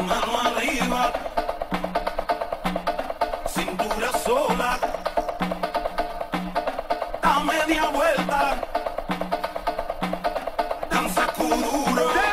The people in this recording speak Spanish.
Mano arriba, cintura sola, a media vuelta, danza kuduro.